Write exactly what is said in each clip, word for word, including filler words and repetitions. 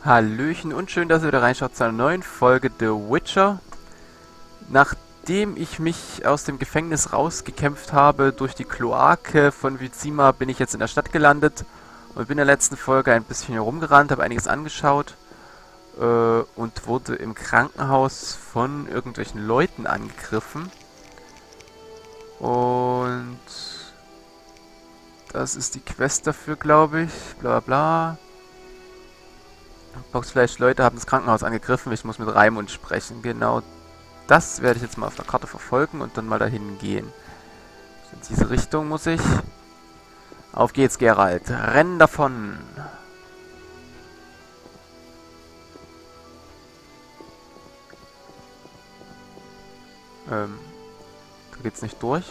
Hallöchen und schön, dass ihr wieder reinschaut zu einer neuen Folge The Witcher. Nachdem ich mich aus dem Gefängnis rausgekämpft habe durch die Kloake von Vizima, bin ich jetzt in der Stadt gelandet und bin in der letzten Folge ein bisschen herumgerannt, habe einiges angeschaut äh, und wurde im Krankenhaus von irgendwelchen Leuten angegriffen. Und das ist die Quest dafür, glaube ich. Bla bla. Boxfleisch-Leute haben das Krankenhaus angegriffen. Ich muss mit Raimund sprechen. Genau das werde ich jetzt mal auf der Karte verfolgen und dann mal dahin gehen. In diese Richtung muss ich. Auf geht's, Geralt. Renn davon. Ähm, da geht's nicht durch.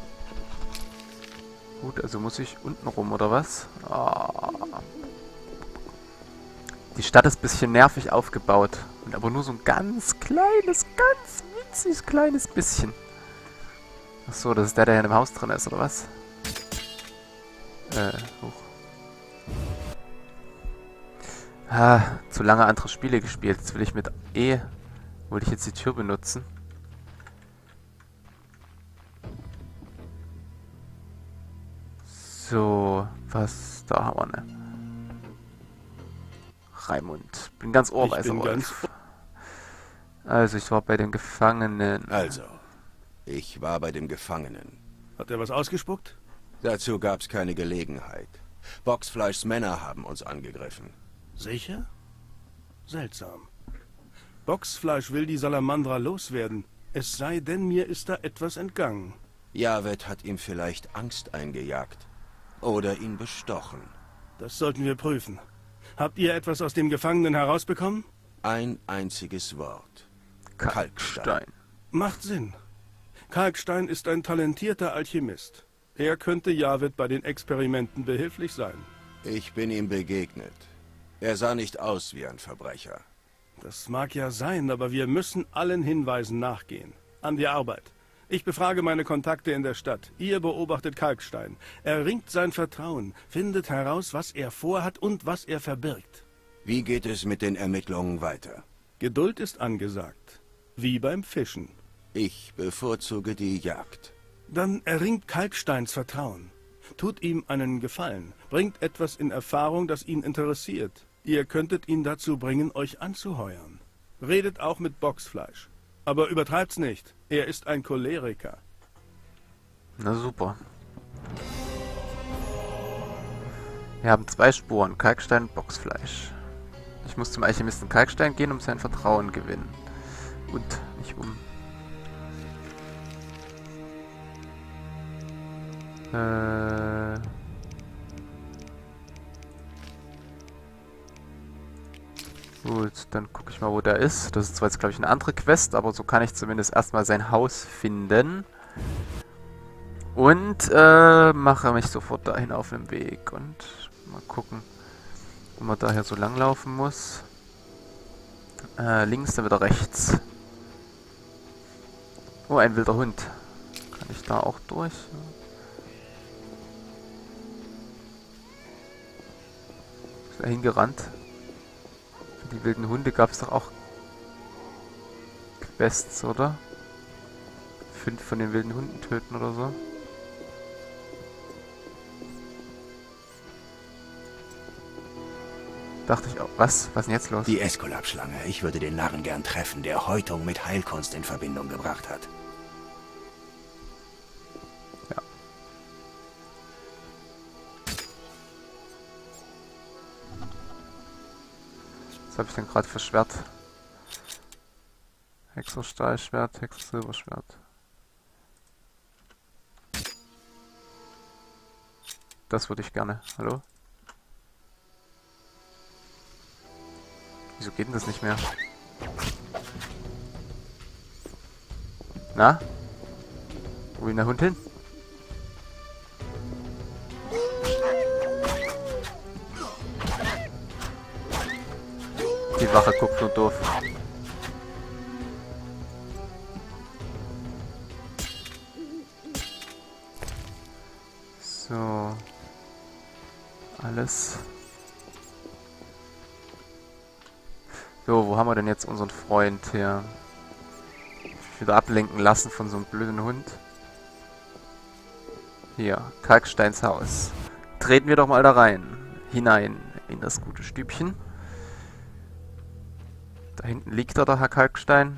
Gut, also muss ich unten rum, oder was? Ah. Die Stadt ist ein bisschen nervig aufgebaut. Und aber nur so ein ganz kleines, ganz winzig kleines bisschen. Achso, das ist der, der in dem Haus drin ist, oder was? Äh, hoch. Ah, zu lange andere Spiele gespielt. Jetzt will ich mit E... Wollte ich jetzt die Tür benutzen. So, was... Da haben wir ne. Raimund. Bin ganz Ohr, Ich bin ganz Also, ich war bei den Gefangenen. Also, ich war bei dem Gefangenen. Hat er was ausgespuckt? Dazu gab's keine Gelegenheit. Boxfleischs Männer haben uns angegriffen. Sicher? Seltsam. Boxfleisch will die Salamandra loswerden. Es sei denn, mir ist da etwas entgangen. Javed hat ihm vielleicht Angst eingejagt. Oder ihn bestochen. Das sollten wir prüfen. Habt ihr etwas aus dem Gefangenen herausbekommen? Ein einziges Wort. Kalkstein. Macht Sinn. Kalkstein ist ein talentierter Alchemist. Er könnte Javed bei den Experimenten behilflich sein. Ich bin ihm begegnet. Er sah nicht aus wie ein Verbrecher. Das mag ja sein, aber wir müssen allen Hinweisen nachgehen. An die Arbeit. Ich befrage meine Kontakte in der Stadt. Ihr beobachtet Kalkstein. Erringt sein Vertrauen, findet heraus, was er vorhat und was er verbirgt. Wie geht es mit den Ermittlungen weiter? Geduld ist angesagt. Wie beim Fischen. Ich bevorzuge die Jagd. Dann erringt Kalksteins Vertrauen. Tut ihm einen Gefallen. Bringt etwas in Erfahrung, das ihn interessiert. Ihr könntet ihn dazu bringen, euch anzuheuern. Redet auch mit Boxfleisch. Aber übertreibt's nicht. Er ist ein Choleriker. Na super. Wir haben zwei Spuren. Kalkstein und Boxfleisch. Ich muss zum Alchemisten Kalkstein gehen, um sein Vertrauen gewinnen. Und nicht um... Äh... Gut, dann gucke ich mal, wo der ist. Das ist zwar jetzt, glaube ich, eine andere Quest, aber so kann ich zumindest erstmal sein Haus finden. Und äh, mache mich sofort dahin auf den Weg. Und mal gucken, wo man daher so lang laufen muss. Äh, links, dann wieder rechts. Oh, ein wilder Hund. Kann ich da auch durch? Ist er hingerannt? Die wilden Hunde gab es doch auch Quests, oder? Fünf von den wilden Hunden töten oder so. Dachte ich auch. Was? Was ist denn jetzt los? Die Eskulap-Schlange. Ich würde den Narren gern treffen, der Häutung mit Heilkunst in Verbindung gebracht hat. Ja. Was habe ich denn gerade für Schwert? Hexerstahlschwert, Hexer-Silberschwert. Das würde ich gerne. Hallo? Wieso geht denn das nicht mehr? Na? Wo will der Hund hin? Die Wache guckt nur doof. So. Alles So, wo haben wir denn jetzt unseren Freund hier? Wieder ablenken lassen von so einem blöden Hund. Hier, Kalksteins Haus. Treten wir doch mal da rein. Hinein in das gute Stübchen. Da hinten liegt er, der Herr Kalkstein.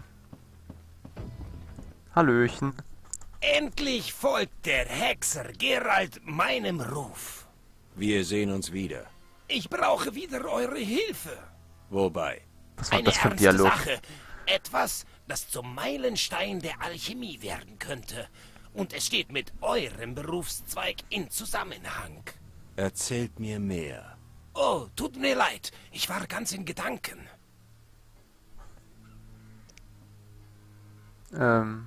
Hallöchen. Endlich folgt der Hexer Geralt meinem Ruf. Wir sehen uns wieder. Ich brauche wieder eure Hilfe. Wobei? Was war Eine das für ein ernste Dialog? Sache. Etwas, das zum Meilenstein der Alchemie werden könnte. Und es steht mit eurem Berufszweig in Zusammenhang. Erzählt mir mehr. Oh, tut mir leid. Ich war ganz in Gedanken. Ähm.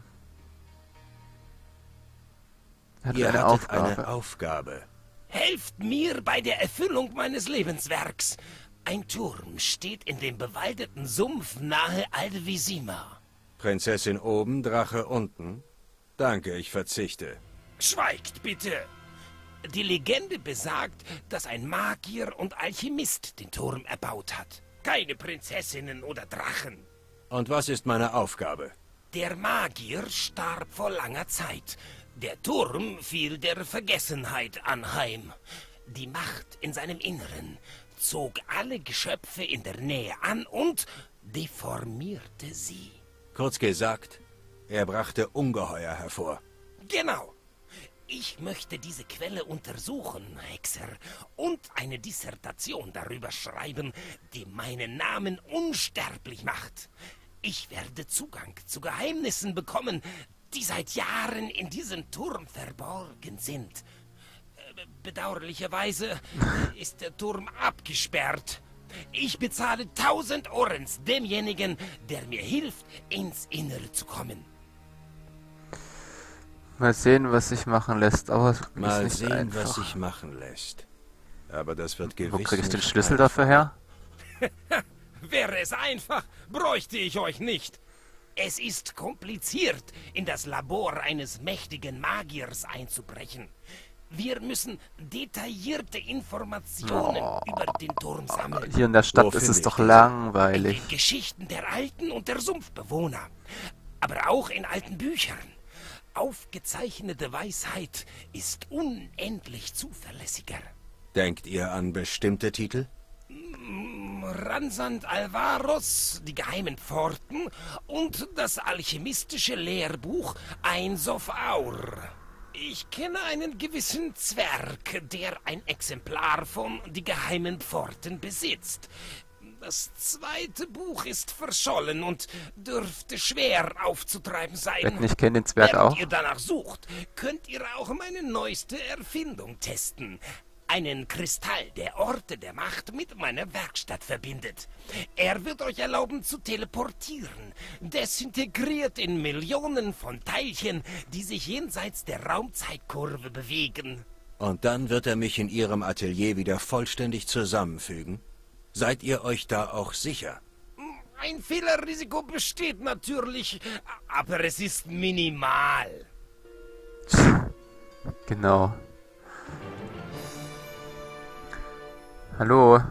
Er hat Ihr eine hattet Aufgabe. eine Aufgabe. Helft mir bei der Erfüllung meines Lebenswerks. Ein Turm steht in dem bewaldeten Sumpf nahe Alvisima. Prinzessin oben, Drache unten. Danke, ich verzichte. Schweigt bitte! Die Legende besagt, dass ein Magier und Alchemist den Turm erbaut hat. Keine Prinzessinnen oder Drachen. Und was ist meine Aufgabe? Der Magier starb vor langer Zeit. Der Turm fiel der Vergessenheit anheim. Die Macht in seinem Inneren zog alle Geschöpfe in der Nähe an und deformierte sie. Kurz gesagt, er brachte Ungeheuer hervor. Genau. Ich möchte diese Quelle untersuchen, Hexer, und eine Dissertation darüber schreiben, die meinen Namen unsterblich macht. Ich werde Zugang zu Geheimnissen bekommen, die seit Jahren in diesem Turm verborgen sind. Äh, Bedauerlicherweise ist der Turm abgesperrt. Ich bezahle tausend Orens demjenigen, der mir hilft, ins Innere zu kommen. Mal sehen, was sich machen lässt, aber es ist Mal nicht sehen, einfach. was sich machen lässt. Aber das wird gewiss Wo krieg ich den nicht Schlüssel einfach. dafür her? Wäre es einfach, bräuchte ich euch nicht. Es ist kompliziert, in das Labor eines mächtigen Magiers einzubrechen. Wir müssen detaillierte Informationen Oh. über den Turm sammeln. Hier in der Stadt Wo ist finde es ich doch diese? langweilig. In den Geschichten der Alten und der Sumpfbewohner. Aber auch in alten Büchern. Aufgezeichnete Weisheit ist unendlich zuverlässiger. Denkt ihr an bestimmte Titel? Ransand Alvaros, die geheimen Pforten und das alchemistische Lehrbuch Einsof Aur. Ich kenne einen gewissen Zwerg, der ein Exemplar von Die geheimen Pforten besitzt. Das zweite Buch ist verschollen und dürfte schwer aufzutreiben sein. Wetten, ich kenne den Zwerg Während auch. ihr danach sucht, könnt ihr auch meine neueste Erfindung testen. Einen Kristall, der Orte der Macht mit meiner Werkstatt verbindet. Er wird euch erlauben zu teleportieren, desintegriert in Millionen von Teilchen, die sich jenseits der Raumzeitkurve bewegen. Und dann wird er mich in ihrem Atelier wieder vollständig zusammenfügen? Seid ihr euch da auch sicher? Ein Fehlerrisiko besteht natürlich, aber es ist minimal. Genau. Hallo.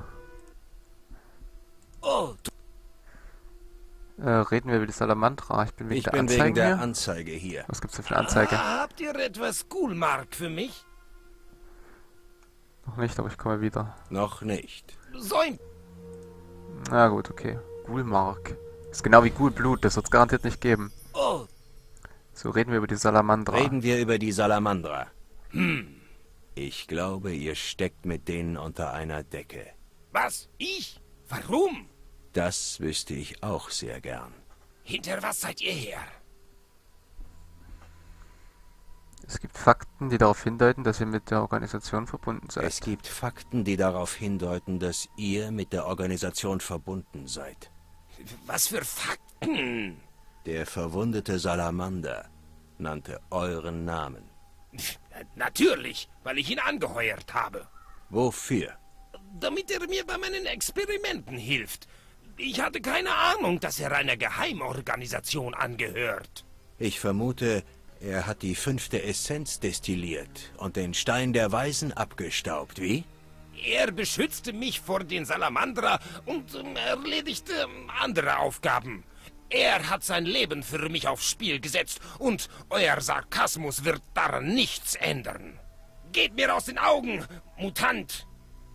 Oh, Äh, reden wir über die Salamandra. Ich bin wegen Ich der bin Anzeige wegen der hier. Anzeige hier. Was gibt's denn für eine Anzeige? ah, habt ihr etwas Coolmark für mich? Noch nicht, aber ich komme wieder. Noch nicht. So ein... Na gut, okay. Ghoulmark. Ist genau wie Ghoulblut, das wird's garantiert nicht geben. Oh, So, reden wir über die Salamandra. Reden wir über die Salamandra. Hm. Ich glaube, ihr steckt mit denen unter einer Decke. was? Ich? Warum? Das wüsste ich auch sehr gern. Hinter was seid ihr her? Es gibt Fakten, die darauf hindeuten, dass ihr mit der Organisation verbunden seid. Es gibt Fakten, die darauf hindeuten, dass ihr mit der Organisation verbunden seid. Was für Fakten? Der verwundete Salamander nannte euren Namen. Natürlich, weil ich ihn angeheuert habe. Wofür? Damit er mir bei meinen Experimenten hilft. Ich hatte keine Ahnung, dass er einer Geheimorganisation angehört. Ich vermute, er hat die fünfte Essenz destilliert und den Stein der Weisen abgestaubt, wie? Er beschützte mich vor den Salamandra und ähm, erledigte ähm, andere Aufgaben. Er hat sein Leben für mich aufs Spiel gesetzt und euer Sarkasmus wird daran nichts ändern. Geht mir aus den Augen, Mutant!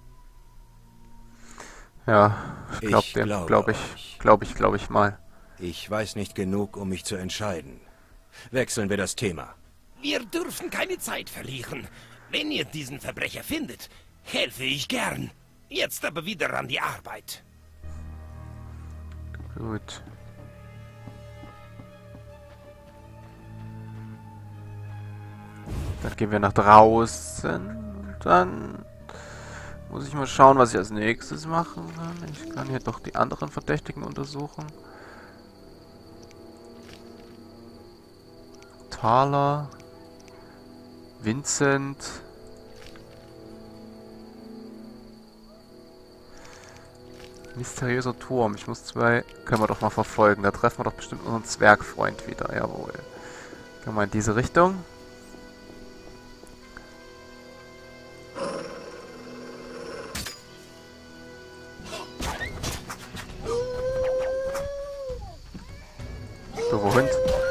Ja, ich glaub Ich dem, glaube glaub ich, euch. glaub ich, glaub ich mal. Ich weiß nicht genug, um mich zu entscheiden. Wechseln wir das Thema. Wir dürfen keine Zeit verlieren. Wenn ihr diesen Verbrecher findet, helfe ich gern. Jetzt aber wieder an die Arbeit. Gut. Dann gehen wir nach draußen. Und dann muss ich mal schauen, was ich als nächstes machen kann. Ich kann hier doch die anderen Verdächtigen untersuchen. Thaler. Vincent. Mysteriöser Turm. Ich muss zwei... Können wir doch mal verfolgen. Da treffen wir doch bestimmt unseren Zwergfreund wieder. Jawohl. Gehen wir in diese Richtung. Doofer Hund.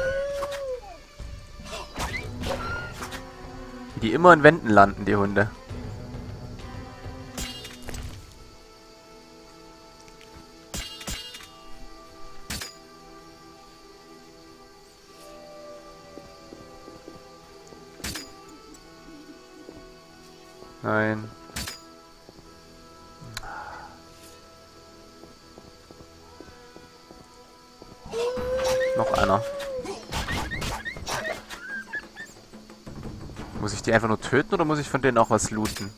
Wie die immer in Wänden landen, die Hunde. Nein. Noch einer. Muss ich die einfach nur töten oder muss ich von denen auch was looten?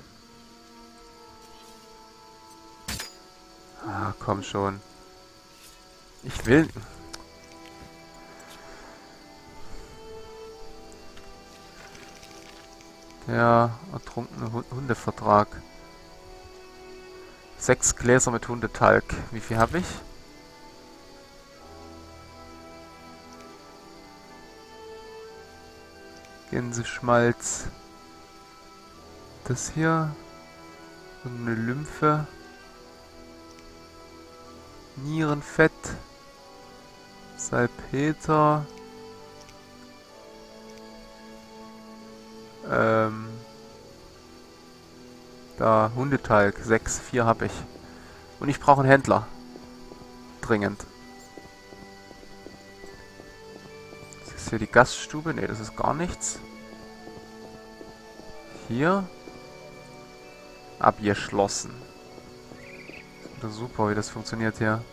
Ah, komm schon. Ich will... Ja, ertrunkene Hundevertrag. Sechs Gläser mit Hundetalg. Wie viel habe ich? Gänseschmalz. Das hier. Und eine Lymphe. Nierenfett. Salpeter. Ähm. Da, Hundetalg. Sechs, vier habe ich. Und ich brauche einen Händler. Dringend. Ist hier die Gaststube? Ne, das ist gar nichts. Hier. Abgeschlossen. Das ist super, wie das funktioniert hier.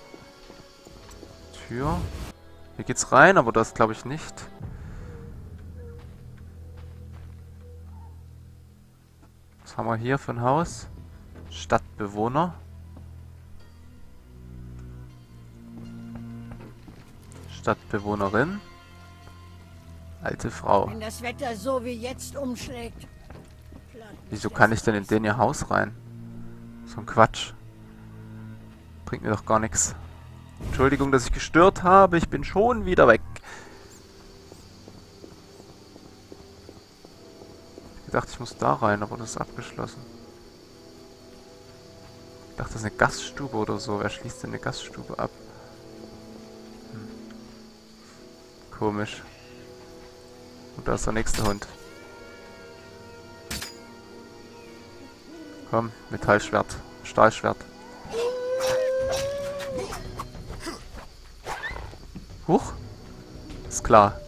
Tür. Hier geht's rein, aber das glaube ich nicht. Was haben wir hier für ein Haus? Stadtbewohner. Stadtbewohnerin. Alte Frau. Wenn das Wetter so wie jetzt umschlägt. Wieso kann ich denn in den ihr Haus rein? So ein Quatsch. Bringt mir doch gar nichts. Entschuldigung, dass ich gestört habe. Ich bin schon wieder weg. Ich dachte, ich muss da rein, aber das ist abgeschlossen. Ich dachte, das ist eine Gaststube oder so. Wer schließt denn eine Gaststube ab? Hm. Komisch. Und da ist der nächste Hund. Komm, Metallschwert. Stahlschwert. Huch. Ist klar.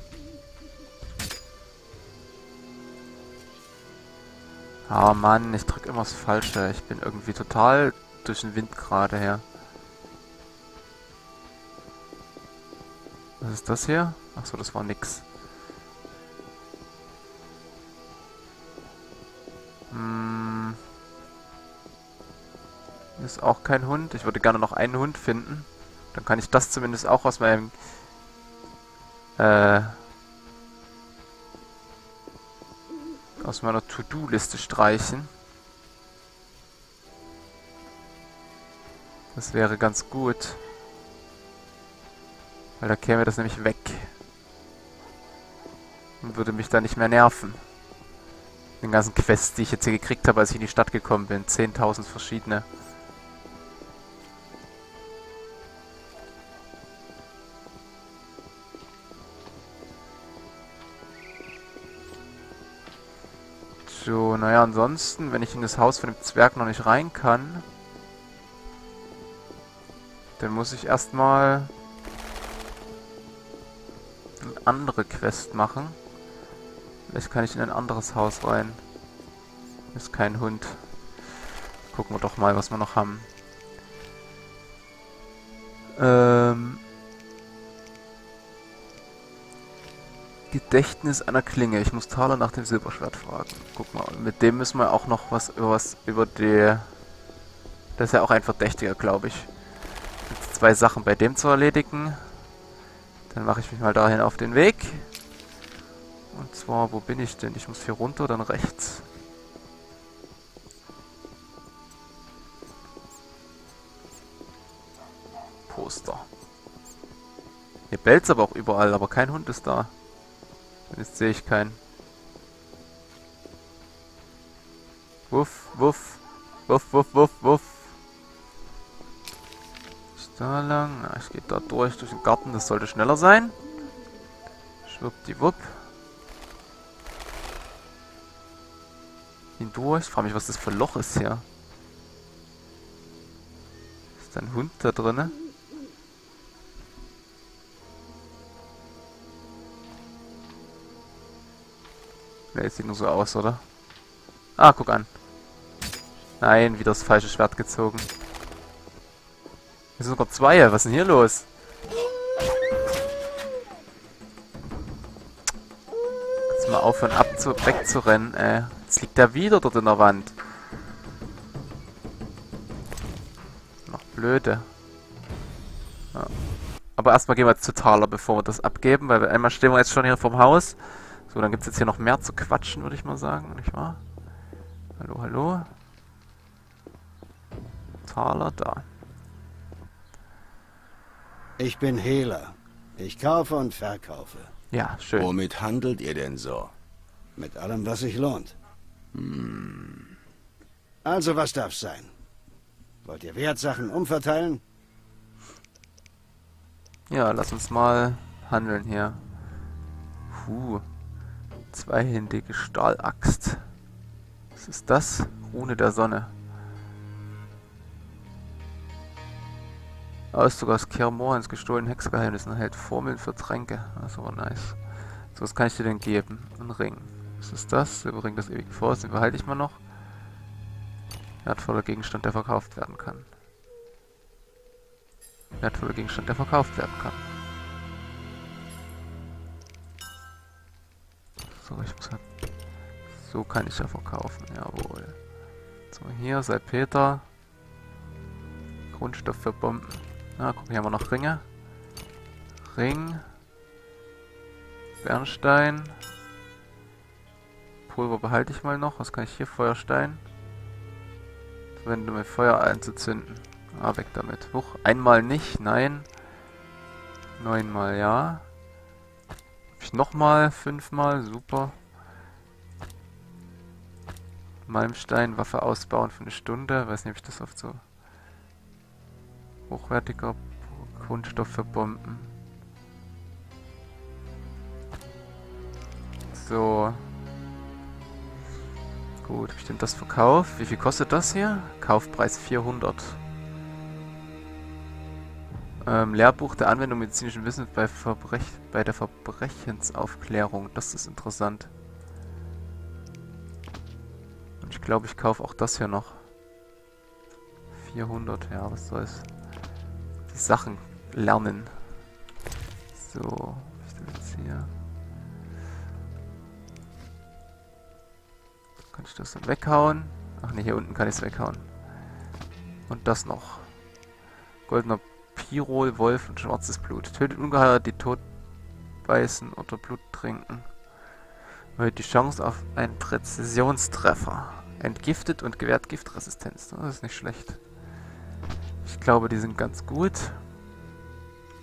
Ah Mann, ich drück immer das Falsche. Ich bin irgendwie total durch den Wind gerade her. Was ist das hier? Achso, das war nix. Hm. Hier ist auch kein Hund. Ich würde gerne noch einen Hund finden. Dann kann ich das zumindest auch aus meinem... Äh... aus meiner To-Do-Liste streichen. Das wäre ganz gut. Weil da käme das nämlich weg. Und würde mich da nicht mehr nerven. Den ganzen Quests, die ich jetzt hier gekriegt habe, als ich in die Stadt gekommen bin. zehntausend verschiedene. So, naja, ansonsten, wenn ich in das Haus von dem Zwerg noch nicht rein kann, dann muss ich erstmal eine andere Quest machen. Vielleicht kann ich in ein anderes Haus rein. Ist kein Hund. Gucken wir doch mal, was wir noch haben. Ähm... Gedächtnis einer Klinge. Ich muss Thaler nach dem Silberschwert fragen. Guck mal, mit dem müssen wir auch noch was über was über die... Das ist ja auch ein Verdächtiger, glaube ich. Jetzt zwei Sachen bei dem zu erledigen. Dann mache ich mich mal dahin auf den Weg. Und zwar, wo bin ich denn? Ich muss hier runter, dann rechts. Poster. Hier bellt's aber auch überall, aber kein Hund ist da. Jetzt sehe ich keinen. Wuff, wuff. Wuff, wuff, wuff, wuff. Ist da lang? Na, ich gehe da durch, durch den Garten. Das sollte schneller sein. Schwuppdiwupp. Hindurch. Ich frage mich, was das für ein Loch ist hier. Ist da ein Hund da drinne? Ne, sieht nur so aus, oder? Ah, guck an. Nein, wieder das falsche Schwert gezogen. Hier sind sogar zwei. Was ist denn hier los? Kannst mal aufhören, abzu wegzurennen, ey. Jetzt liegt der wieder dort in der Wand. Noch blöde. Ja. Aber erstmal gehen wir jetzt zu Thaler, bevor wir das abgeben, weil wir einmal stehen wir jetzt schon hier vorm Haus. So, dann gibt es jetzt hier noch mehr zu quatschen, würde ich mal sagen, nicht wahr? Hallo, hallo. Thaler, da. Ich bin Hehler. Ich kaufe und verkaufe. Ja, schön. Womit handelt ihr denn so? Mit allem, was sich lohnt. Hm. Also, was darf's sein? Wollt ihr Wertsachen umverteilen? Ja, lass uns mal handeln hier. Puh. Zweihändige Stahlaxt. Was ist das? Rune der Sonne. Ah, ist sogar das Kaer Morhen gestohlenen Hexgeheimnissen enthält Formeln für Tränke. Das ist aber nice. So, was kann ich dir denn geben? Ein Ring. Was ist das? Silberring des ewigen Feuers. Den behalte ich mal noch. Wertvoller Gegenstand, der verkauft werden kann. Wertvoller Gegenstand, der verkauft werden kann. So, ich muss halt... So kann ich ja verkaufen, jawohl. So, hier, Salpeter. Grundstoff für Bomben. Na, guck, hier haben wir noch Ringe. Ring. Bernstein. Pulver behalte ich mal noch. Was kann ich hier? Feuerstein. Verwende, um mit Feuer einzuzünden. Ah, weg damit. Huch, einmal nicht, nein. Neunmal ja. Ich nochmal, fünfmal, super. Malmstein, Waffe ausbauen für eine Stunde. Weiß nicht, ob ich das oft so... Hochwertiger Grundstoff für Bomben. So. Gut, habe ich denn das verkauft? Wie viel kostet das hier? Kaufpreis vierhundert. Ähm, Lehrbuch der Anwendung medizinischen Wissens bei, Verbrech bei der Verbrechensaufklärung. Das ist interessant. Und ich glaube, ich kaufe auch das hier noch. vierhundert, ja, was soll's. Die Sachen lernen. So, was ist denn jetzt hier? Kann ich das dann weghauen? Ach ne, hier unten kann ich es weghauen. Und das noch. Goldener Pirol, Wolf und schwarzes Blut. Tötet Ungeheuer, die tot beißen oder Blut trinken. Erhöht die Chance auf einen Präzisionstreffer. Entgiftet und gewährt Giftresistenz. Das ist nicht schlecht. Ich glaube, die sind ganz gut.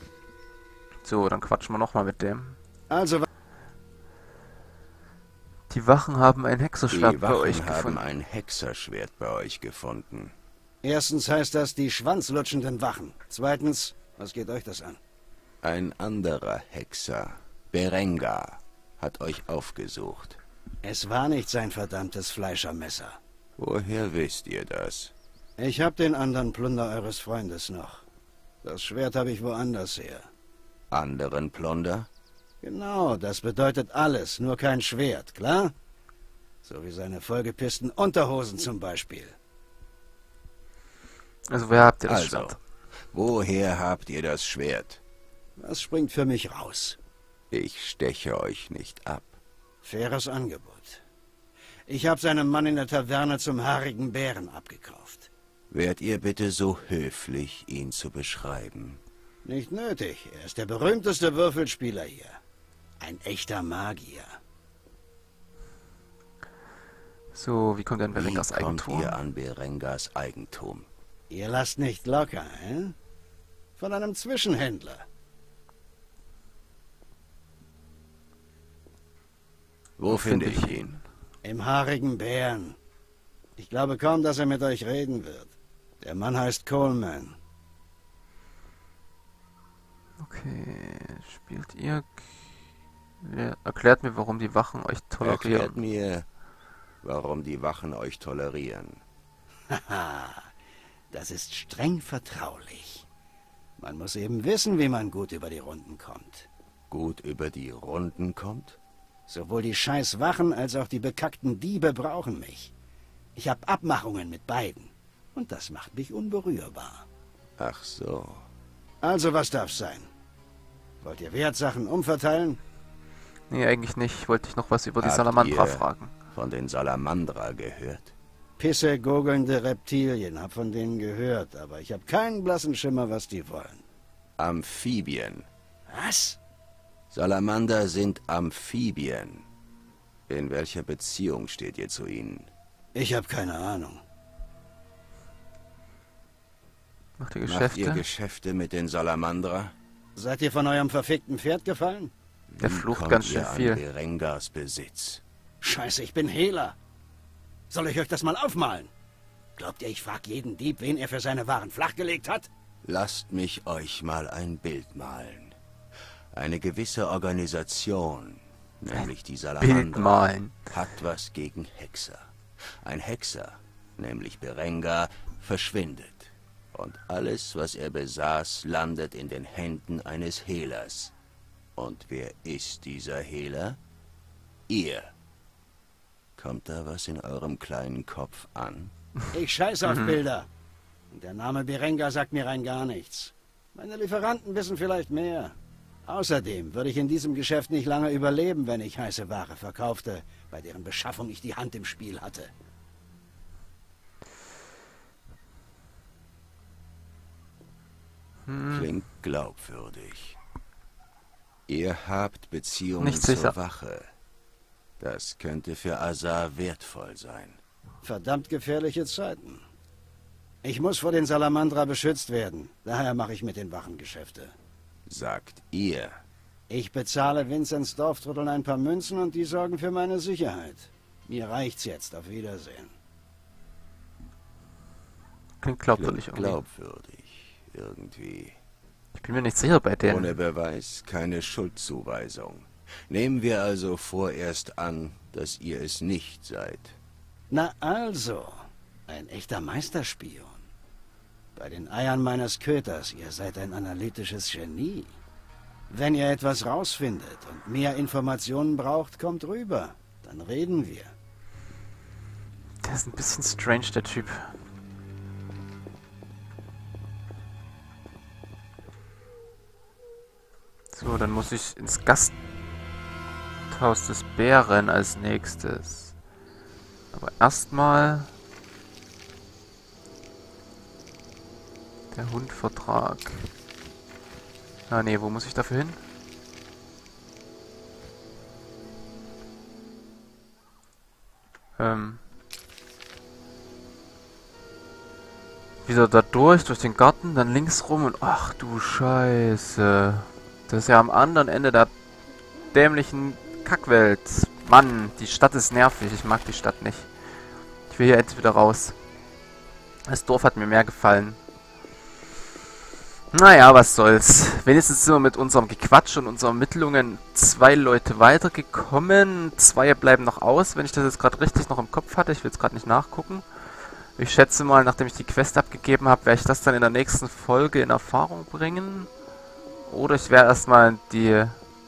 So, dann quatschen wir nochmal mit dem. Also, Die Wachen haben ein Hexerschwert Die bei euch Wachen haben gefunden. ein Hexerschwert bei euch gefunden. Erstens heißt das die schwanzlutschenden Wachen. Zweitens, was geht euch das an? Ein anderer Hexer, Berengar, hat euch aufgesucht. Es war nicht sein verdammtes Fleischermesser. Woher wisst ihr das? Ich hab den anderen Plunder eures Freundes noch. Das Schwert habe ich woanders her. Anderen Plunder? Genau, das bedeutet alles, nur kein Schwert, klar? So wie seine vollgepissten Unterhosen zum Beispiel. Also wer habt ihr das Also, Schwert? woher habt ihr das Schwert? Das springt für mich raus. Ich steche euch nicht ab. Faires Angebot. Ich habe seinem Mann in der Taverne zum haarigen Bären abgekauft. Wärt ihr bitte so höflich, ihn zu beschreiben? Nicht nötig, er ist der berühmteste Würfelspieler hier. Ein echter Magier. So, wie kommt ihr an Wie Berengars kommt Eigentum? ihr an Berengars Eigentum? Ihr lasst nicht locker, hä? Von einem Zwischenhändler. Wo finde ich ihn? Im haarigen Bären. Ich glaube kaum, dass er mit euch reden wird. Der Mann heißt Coleman. Okay, spielt ihr... Wer- Erklärt mir, warum die Wachen euch Erklärt tolerieren. mir, warum die Wachen euch tolerieren. Haha, das ist streng vertraulich. Man muss eben wissen, wie man gut über die Runden kommt. Gut über die Runden kommt? Sowohl die scheiß Wachen als auch die bekackten Diebe brauchen mich. Ich habe Abmachungen mit beiden. Und das macht mich unberührbar. Ach so. Also, was darf's sein? Wollt ihr Wertsachen umverteilen? Nee, eigentlich nicht. Ich wollte dich noch was über die Habt Salamandra ihr fragen. von den Salamandra gehört? Pisse, gurgelnde Reptilien, hab von denen gehört, aber ich habe keinen blassen Schimmer, was die wollen. Amphibien. Was? Salamander sind Amphibien. In welcher Beziehung steht ihr zu ihnen? Ich habe keine Ahnung. Macht ihr Macht Geschäfte? ihr Geschäfte mit den Salamandra? Seid ihr von eurem verfickten Pferd gefallen? Der Wie flucht kommt ganz schön ihr an viel. Berengars Besitz? Scheiße, ich bin Hehler. Soll ich euch das mal aufmalen? Glaubt ihr, ich frag jeden Dieb, wen er für seine Waren flachgelegt hat? Lasst mich euch mal ein Bild malen. Eine gewisse Organisation, nämlich die Bild Salamandra, malen. hat was gegen Hexer. Ein Hexer, nämlich Berengar, verschwindet. Und alles, was er besaß, landet in den Händen eines Hehlers. Und wer ist dieser Hehler? Ihr. Kommt da was in eurem kleinen Kopf an? Ich scheiß auf Bilder. Und der Name Berengar sagt mir rein gar nichts. Meine Lieferanten wissen vielleicht mehr. Außerdem würde ich in diesem Geschäft nicht lange überleben, wenn ich heiße Ware verkaufte, bei deren Beschaffung ich die Hand im Spiel hatte. Klingt glaubwürdig. Ihr habt Beziehungen Nicht zur sicher. Wache. Das könnte für Azar wertvoll sein. Verdammt gefährliche Zeiten. Ich muss vor den Salamandra beschützt werden. Daher mache ich mit den Wachen Geschäfte. Sagt ihr. Ich bezahle Vinzenz Dorftrotteln ein paar Münzen und die sorgen für meine Sicherheit. Mir reicht's jetzt. Auf Wiedersehen. Klingt glaubwürdig Klingt irgendwie. glaubwürdig. Irgendwie. Ich bin mir nicht sicher bei denen. Ohne Beweis keine Schuldzuweisung. Nehmen wir also vorerst an, dass ihr es nicht seid. Na also, ein echter Meisterspion. Bei den Eiern meines Köters, ihr seid ein analytisches Genie. Wenn ihr etwas rausfindet und mehr Informationen braucht, kommt rüber. Dann reden wir. Der ist ein bisschen strange, der Typ. So, dann muss ich ins Gasthaus des Bären als nächstes. Aber erstmal der Hundvertrag. Ah nee, wo muss ich dafür hin? Ähm. Wieder da durch, durch den Garten, dann links rum und ach du Scheiße. Das ist ja am anderen Ende der dämlichen Kackwelt. Mann, die Stadt ist nervig. Ich mag die Stadt nicht. Ich will hier jetzt wieder raus. Das Dorf hat mir mehr gefallen. Naja, was soll's. Wenigstens sind wir mit unserem Gequatsch und unseren Ermittlungen zwei Leute weitergekommen. Zwei bleiben noch aus, wenn ich das jetzt gerade richtig noch im Kopf hatte. Ich will jetzt gerade nicht nachgucken. Ich schätze mal, nachdem ich die Quest abgegeben habe, werde ich das dann in der nächsten Folge in Erfahrung bringen. Oder ich werde erstmal die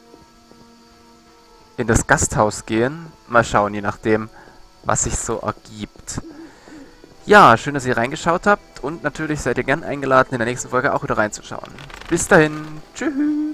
in das Gasthaus gehen. Mal schauen, je nachdem, was sich so ergibt. Ja, schön, dass ihr reingeschaut habt und natürlich seid ihr gern eingeladen, in der nächsten Folge auch wieder reinzuschauen. Bis dahin, tschüss!